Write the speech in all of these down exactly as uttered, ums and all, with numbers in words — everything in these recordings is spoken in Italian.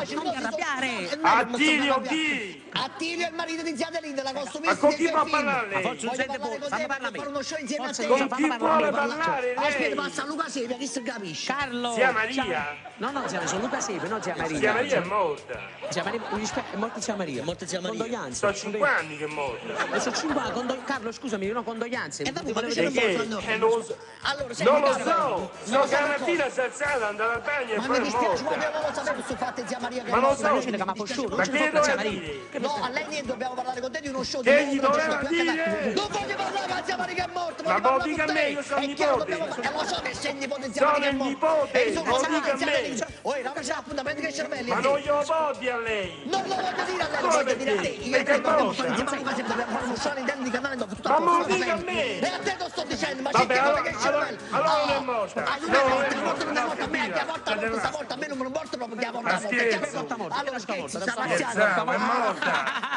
facile. Non mi arrabbiare. Attilio chi? Attilio è il marito di zia Adelinde, la Ma costumista con dei chi miei può figli. parlare Ma lei? forse non Voglio sente parlare poi, con fammi te, parlare a voglio fare me. uno show insieme a Forse te. non Con fa chi parlare vuole a me. parlare Aspetta, lei? passa Luca Sepia, chi si capisce? Carlo. Zia Maria? Ciao. No, no, zia, sono Luca Sepe, no zia Maria. Zia Maria è morta. Zia Maria, mi dispiace, è morta zia Maria. È morta zia Maria. Condoglianze. Sono cinque anni che è morta. E sono cinque anni, condo... Carlo, scusami, no, condoglianze. E vabbè, Ti volevo ma dire E che che? fanno? Eh, non lo so. Allora, senti, Non lo Carlo, so. non So lo che la so mattina si è alzata, è andata al bagno e Ma poi mi è dispiace, ma morta. dobbiamo sapere su fatte zia Maria che Ma è non morta. so. Ma che ma conosciuto, Ma non che ci può zia doveva Maria. dire? No, a lei niente, dobbiamo parlare con te di uno show di Che gli nuovo, non ci doveva sto più a dire? cagare. Non voglio parlare con zia Maria che è morta, Ma voglio parlare poi dica con a me, te. io sono È chiaro, nipote. dobbiamo- eh, lo so che sei il nipote di zia Sono Maria che è il morta. nipote, E sono non casati, dica a zia me. Maria. Oh, era c'è appuntamento che cervelli. Ma è non lì. glielo può dire a lei. Non lo voglio dire a lei, lo Come voglio dire a te. perché? Io e te Perché è dobbiamo morta? fare insieme a Luca, dobbiamo fare uno show all'interno di canale dopo tutto Ma a me lo posto, dica a capito? me. E a te lo sto dicendo, ma Vabbè, c'è allora- che c'è allora- cervello. allora non è Oh, morta. ah, non No, è non morta, è è morta, non è morta. morta a me, che a volta Cioè, morta deve- stavolta, a me non mi morto proprio che a volta Ma morta. scherzo. Perché Morta, morta, allora sta morta, scherzi, sta sta razziata. Scherzavo, è morta.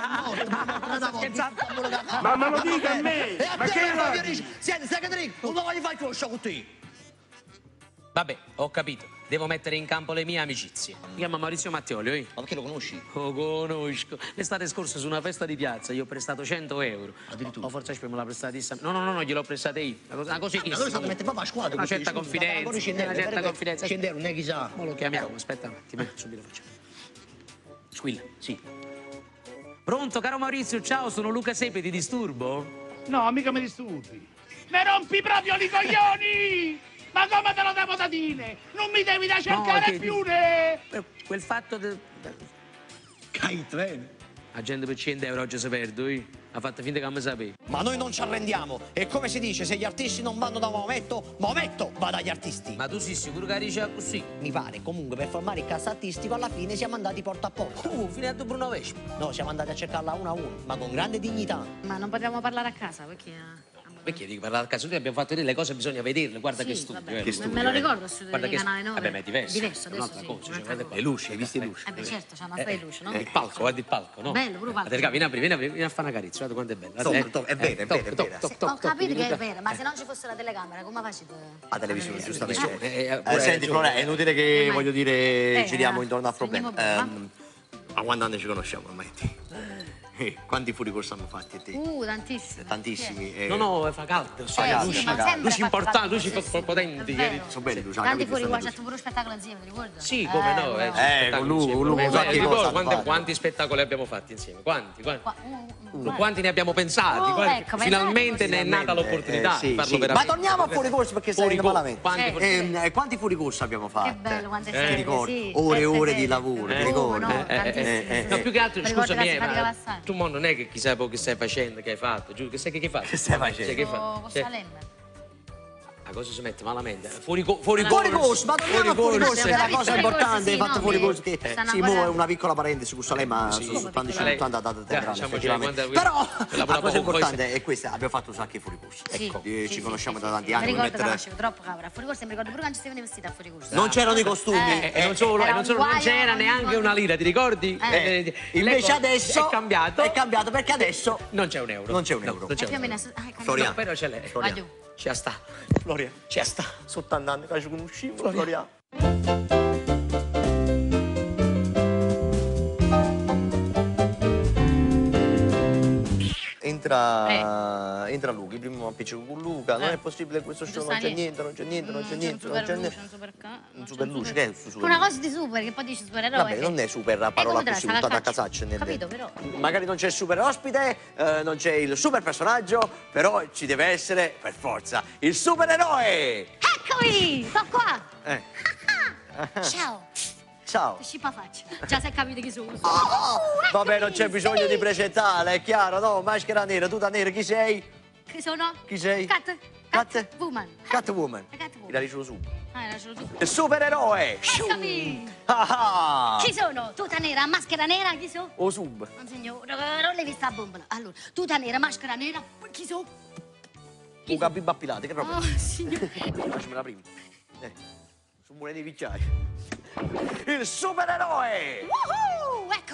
Ma me lo dica a me. E a Ma te che lo la voglio dici? dire. Senti, sai che ti dico? Non voglio fare il tuo show con te. Vabbè, ho capito. Devo mettere in campo le mie amicizie. Mi chiamo Maurizio Mattioli, oi? Ma perché lo conosci? Lo conosco. L'estate scorsa su una festa di piazza gli ho prestato cento euro. Addirittura? O forse me l'ha prestata. No, no, no, no, gliel'ho prestate io. Una cosa, una cosa Allora state mettere proprio a squadra. Una certa confidenza. Una certa confidenza. Scendere, non è chissà. Ma lo chiamiamo, aspetta un attimo, eh, subito facciamo. Squilla, sì. Pronto, caro Maurizio, ciao, sono Luca Sepe, ti disturbo? No, mica mi disturbi. Mi rompi proprio i coglioni! Ma come te lo devo da dire? Non mi devi da cercare che- più, ne? Eh, Quel fatto del... Cai il treno. La gente per cento euro oggi si perde, eh? Ha fatto finta che non mi sapevi. Ma noi non ci arrendiamo. E come si dice, se gli artisti non vanno da Maometto, Maometto va dagli artisti. Ma tu sei sicuro che dici così? Mi pare, comunque, per formare il cast artistico alla fine siamo andati porta a porta. Uh, fine a Bruno Vespa. No, siamo andati a cercarla uno a uno, ma con grande dignità. Ma non potevamo parlare a casa perché... eh, Perché dico, parlare al caso tu abbiamo fatto vedere le cose, bisogna vederle, guarda Sì, che studio. vabbè. eh. Che studio, Me lo ricordo lo studio Guarda del che Canale nove. Vabbè, ma è diverso. Diverso, è adesso un'altra sì, cosa. Cioè, un'altra guarda cosa. le luci, hai visto le luci? Eh beh certo, c'è una storia di luce, no? Il palco, guarda il palco, no? Bello, pure palco. Raga, vieni a aprire, vieni a aprire, vieni a fare una carezza, guarda quanto è bello. Top, Guarda, top, è eh, vero, è top, vero, è top, vero. top, Ho top, top, capito che è vieni vero, ma se non ci fosse la telecamera, come facete? A televisione, giustamente. Eh, eh, Eh, pure senti, hai Flora, è ragione. inutile che, Eh, voglio dire, eh, giriamo eh, intorno al problema. spegniamo Ehm, ma quanti anni ci conosciamo ormai? Eh, quanti fuoricorsi hanno fatti a te? Uh, tantissimi. Tantissimi. eh, No, no, fa caldo. Fa Eh, caldo, sì, fa ma caldo. sempre Luci fa importanti, caldo, luci sì, sì. potenti, È che- vero. sono belli, Lucia, Tanti capito, fuori sono qua, c'è luci. pure spettacolo insieme, ti ricordi? Sì, come no. Eh, Eh, Eh, spettacoli con lui- insieme. con lui Eh, qualche ricordo cosa hanno quanti, fatto. quanti spettacoli abbiamo fatti insieme? Quanti? Quanti, qua- uh, uh, quanti ne abbiamo pensati? Oh, Quanti- ecco, Finalmente pensate ne è così. nata l'opportunità Eh, sì, di farlo sì. Ma veramente. torniamo a fuoricorso perché stai Fuori andando co- malamente. Quanti Eh. fuoricorsi? Ehm, eh, quanti fuoricorsi abbiamo fatto? Che bello, quante Ti serie, ricordi? sì. Ore e Sette ore serie. di lavoro, Eh. ti ricordi? No, Eh, eh, tantissime, eh, eh, sì. No, più che altro, Mi ricordo scusami, che si eh, faticava ma assai. tu mo non è che chissà poi che stai facendo, che hai fatto, giù, che sai che, che hai fatto? Che stai facendo? Cioè, che Con fai? con Cioè, Salemme. la cosa si mette malamente. Fuori, co- fuori Fuori corso. Fuoricorso, ma torniamo a fuoricorso, che è Abbiamo la capito, cosa fuoricorso, importante, hai sì, fatto no, fuoricorso che che stanno sì, mo è parlando. una piccola parentesi su Salema, Sì, sono soltanto lei- cinquanta date Dai, teatrali, diciamo, effettivamente. cioè, quando- Però quella la pure cosa poco, poi importante è questa, abbiamo fatto un sacco di fuoricorso. Sì, Ecco, sì, ci sì, conosciamo sì, da sì, tanti sì. anni. Mi ricordo che mettere- facevo troppo cabra. Fuori corso mi ricordo pure quando ci si veniva vestita fuori corso. Non c'erano i costumi. Eh, E non solo, Era e non, un solo non guaio c'era ogni neanche volta. una lira, ti ricordi? Eh. Eh, Invece ecco, adesso è cambiato. È cambiato perché adesso Non c'è un euro. Non c'è un No, euro. non c'è E più o un meno... euro. ah, cazzo. Florian. No, però c'è lei. Va giù. Ci sta. Floria, Ci sta. sottanta anni che ci conosciamo, Floria. Entra, entra Luca, prima mi appiccico con Luca, non Eh. è possibile questo show, Non non sta c'è niente, non c'è niente, non c'è niente, non c'è un niente. super ca- Un super luce, che è questo super Una luce? cosa di super, che poi dice supereroe. Vabbè, non è super la Eh, parola come te la così sai, la buttata a caccia? casaccio. nel- Capito, però. Magari non c'è il super ospite, eh, non c'è il super personaggio, però ci deve essere, per forza, il supereroe! Eccomi! Sto qua! Eh, Ciao! ciao. Che scippa faccio? Già sai capito chi sono. Oh, vabbè, non c'è eccomi, bisogno sì. di presentare, è chiaro, no? Maschera nera, tuta nera, chi sei? Chi sono? Chi sei? Cat. Cat? Woman. Catwoman. La Catwoman. La dicevo su. Ah, era solo tu. Il supereroe! Eccomi! Ah, ah. Chi sono? Tuta nera, maschera nera, chi sono? O sub. Non signore, non l'hai vista a bombola. Allora, tuta nera, maschera nera, chi sono? O capibba appilate, che roba? Oh, signore. Facciamela prima. Eh, su mure di picciai. Il supereroe! Woohoo! Eccomi!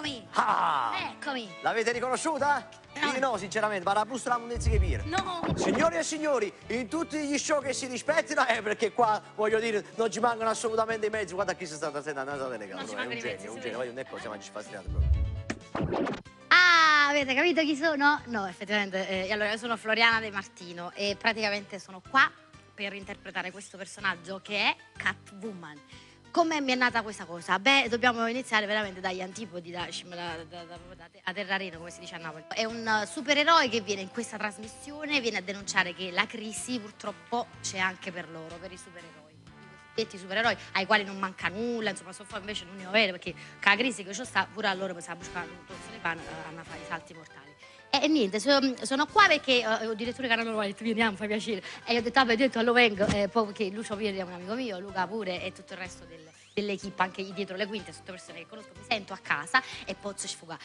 Eccomi. Ah! Eccomi. L'avete riconosciuta? No. Io no, sinceramente, ma la busta la mundezza che pira. No. Signori e signori, in tutti gli show che si rispettino, eh, perché qua, voglio dire, non ci mancano assolutamente i mezzi. Guarda chi si sta sentendo, andate le Non ci è un mancano i genio, mezzi, è un sì. genio. Voglio dire, cosa, ma ci fa strano proprio. Ah, avete capito chi sono? No, effettivamente. Eh, allora, io sono Floriana De Martino e praticamente sono qua per interpretare questo personaggio che è Catwoman. Come mi è nata questa cosa? Beh, dobbiamo iniziare veramente dagli antipodi, da, da, da, da, da Terrarino, come si dice a Napoli. È un supereroe che viene in questa trasmissione, viene a denunciare che la crisi purtroppo c'è anche per loro, per i supereroi. Detti supereroi ai quali non manca nulla, insomma, sono invece l'unico vero, perché con la crisi che c'è sta, pure a loro pensava buscare un tozzo di pane, hanno fatto i salti mortali. E, e niente, so, sono qua perché uh, il direttore Canale mi ha detto vieni, fai piacere. E io ho detto, vabbè, ho detto, allora vengo, eh, poi perché Lucio Pirri è un amico mio, Luca pure e tutto il resto del, dell'equipe, anche dietro le quinte, tutte persone che conosco, mi sento a casa e posso sfogare.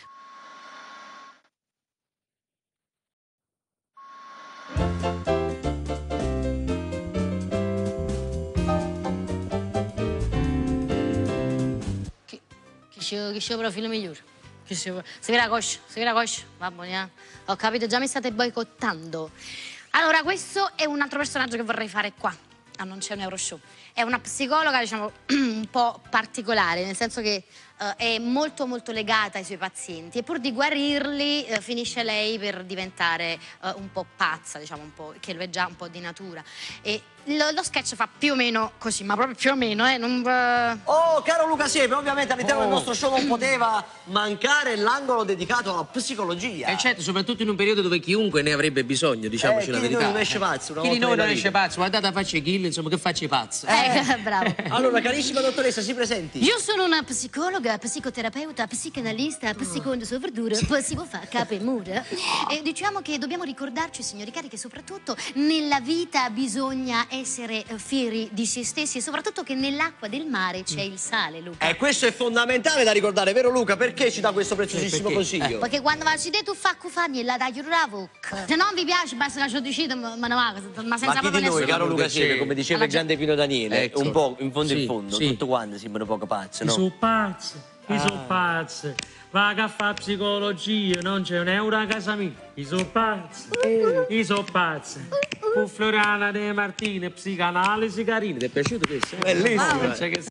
Che, che c'è che c'è il profilo migliore? Che c'è, si vede la coscia, si vede la coscia, va bene, eh? Ho capito, già mi state boicottando. Allora, questo è un altro personaggio che vorrei fare qua. Ah, non c'è un Euroshow. È una psicologa, diciamo, un po' particolare, nel senso che uh, è molto molto legata ai suoi pazienti e pur di guarirli uh, finisce lei per diventare uh, un po' pazza, diciamo, un po', che lo è già un po' di natura. E lo, lo sketch fa più o meno così, ma proprio più o meno, eh, non... Uh... Oh, caro Luca Siepe, ovviamente all'interno Oh. del nostro show non poteva mancare l'angolo dedicato alla psicologia. E certo, soprattutto in un periodo dove chiunque ne avrebbe bisogno, diciamoci Eh, la chi di verità. noi non esce pazzo, una Chi di volta noi non nella esce vita. pazzo? Guardate la faccia Kill, insomma, che faccia i pazzi. Eh, bravo. Allora, carissima dottoressa, si presenti. Io sono una psicologa, psicoterapeuta, psicanalista, psicondo soverduro, poi si può fare capo e mura. E diciamo che dobbiamo ricordarci, signori cari, che soprattutto nella vita bisogna essere fieri di se stessi e soprattutto che nell'acqua del mare c'è il sale, Luca. Eh, questo è fondamentale da ricordare, vero Luca? Perché ci dà questo preziosissimo perché? consiglio? Perché quando facci te tu fa cufani e la taglio la bocca. Se non vi piace basta che ci decido, ma ma ne va, ma senza Ma chi proprio di noi, nessuno. caro Luca Luca Siepe, Siepe, come diceva il alla grande Pino Daniele, Ecco. un po' in fondo Sì, in fondo, sì. tutto quanto sembrano poco pazzi, I no? sono pazzi, i sono pazzi. Vaga a fare psicologia, non c'è un euro a casa mia. I sono pazzi, i sono pazzi. Con Floriana De Martino, psicanalisi carina. Ti è piaciuto questo? Bellissimo. Cioè che...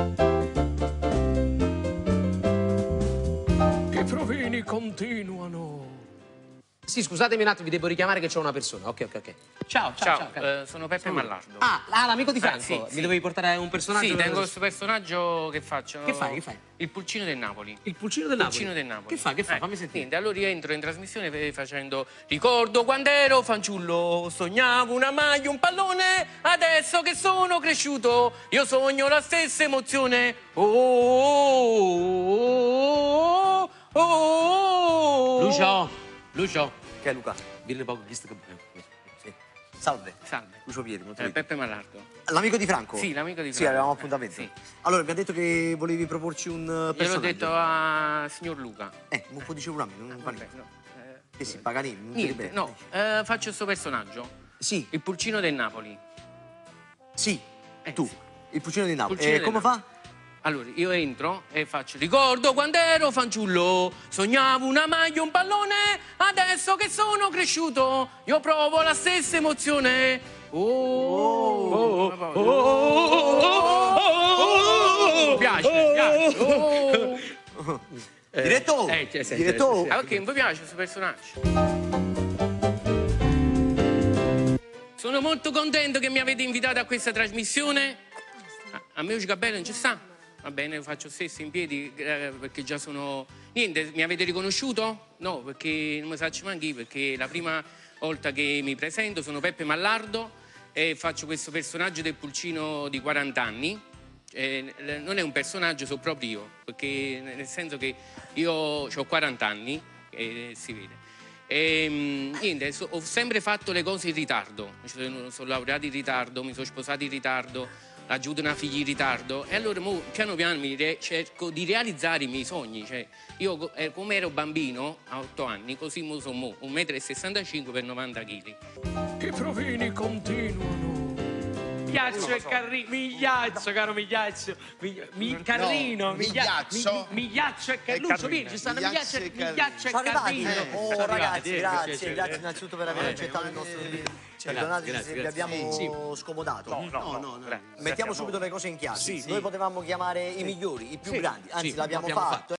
I provini continuano. Sì, scusatemi un attimo, vi devo richiamare che c'è una persona. Ok, ok, ok. Ciao, ciao, ciao. Ciao, caro. eh, sono Peppe Mallardo. Ah, ah, l'amico di Franco. Eh, sì, Mi sì. dovevi portare un personaggio. Sì, tengo questo personaggio che faccio. Che fai, che fai? Il pulcino del Napoli. Il pulcino del Il Napoli. pulcino del Napoli. Che fa, che fa? Eh, Fammi sentire. Niente, allora io entro in trasmissione fe- facendo ricordo quando ero fanciullo, sognavo una maglia, un pallone, adesso che sono cresciuto, io sogno la stessa emozione. Oh, oh, oh, oh, oh. Lucio, Lucio. Che è Luca? Dirle poco chi sta che... Sì. Salve. Salve. Lucio Pieri, molto Eh, bene. Peppe Mallardo. L'amico di Franco? Sì, l'amico di Sì, Franco. avevamo Eh, appuntamento. sì. Allora, mi ha detto che volevi proporci un eh, Io l'ho personaggio. detto a signor Luca. Eh, un po' dicevo un amico, non Vabbè, Paganini. no, eh, Che sì, Paganini, non ti Niente, ripeto. no, eh, faccio questo personaggio. Sì, Il pulcino del Napoli. sì, Eh, tu, sì. il pulcino di Napoli. Pulcino Eh, di come Napoli. fa? Allora, io entro e faccio ricordo quando ero fanciullo, sognavo una maglia, un pallone, adesso che sono cresciuto, io provo la stessa emozione. Oh, oh, oh, oh, oh, oh, piace, piace. Oh. Direttore, Eh, sì, sì, direttore. Ah, ok, mi piace questo personaggio. Sono molto contento che mi avete invitato a questa trasmissione. A- A me Gabello non ci sta. Va bene, lo faccio stesso in piedi eh, perché già sono... Niente, mi avete riconosciuto? No, perché non mi saccio manchi io, perché la prima volta che mi presento sono Peppe Mallardo e faccio questo personaggio del pulcino di quaranta anni. Eh, non è un personaggio, sono proprio io, perché nel senso che io ho quaranta anni e si vede. E, mh, niente, so- ho sempre fatto le cose in ritardo. Mi sono, sono laureato in ritardo, mi sono sposato in ritardo, aiuto una figlia in ritardo e allora mo, piano piano mi re- cerco di realizzare i miei sogni. Cioè, io eh, come ero bambino a otto anni, così mo sono mo, un metro e sessantacinque per novanta chili. I provini continuano. Migliaccio e Carrino, Migliaccio, caro Migliaccio, Miglia- mi- Carrino, Miglia- Migliaccio. Mi- Migliaccio e Carluccio, vieni, ci stanno Migliaccio e Migliaccio e Sono arrivati? Carrino. Oh Sono ragazzi, arrivati, eh, grazie, piacere. grazie innanzitutto per aver accettato il nostro invito. Perdonateci grazie, se vi grazie. abbiamo Sì. scomodato. No, no, no. no. Mettiamo subito le cose in chiaro. Sì, sì. Noi potevamo chiamare i migliori, i più grandi, anzi Sì, l'abbiamo l'abbiamo fatto.